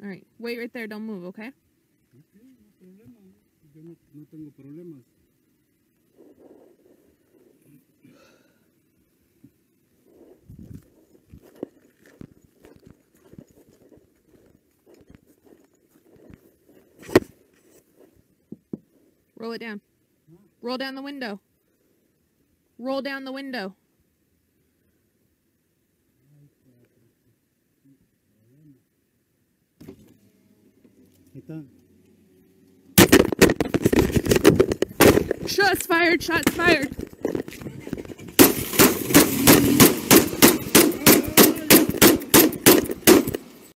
All right. Wait right there. Don't move, okay? Okay, no problema. Yo no tengo problemas. Roll it down. Roll down the window. Roll down the window. Shots fired! Shots fired!